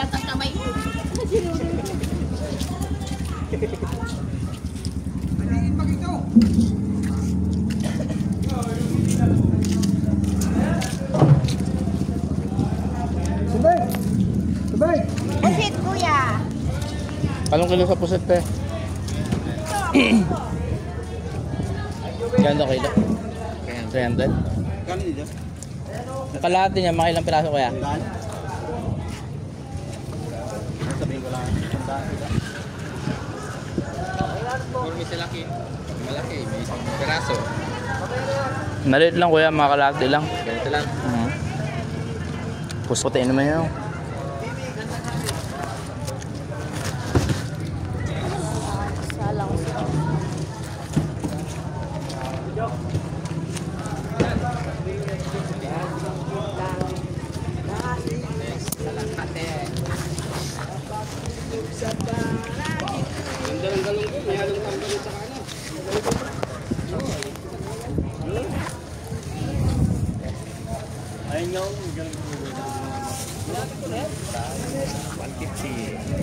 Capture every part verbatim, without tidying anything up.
Kalat ang kamay mo. Maliit pag ito. Sabay! Sabay! Pusit, kuya. Anong kilo sa puset, te? Gano'ng kilo? three hundred? Kano dito? Kalahati niya, mga ilang piraso kaya? Sabihin ko lang. Or may salaki. Malaki, may isang piraso. Maliit lang kuya, mga kalahati lang. Ganito lang. Uh-huh. Puputiin naman yun. Salang. Ganda ng galong ko. May halong tambay sa ano. Ayun yung galing ko. one fifty.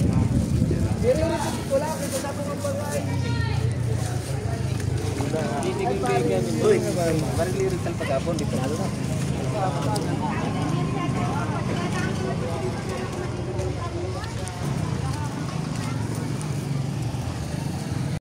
Uy, marilirit ang pag-apon. Di pa.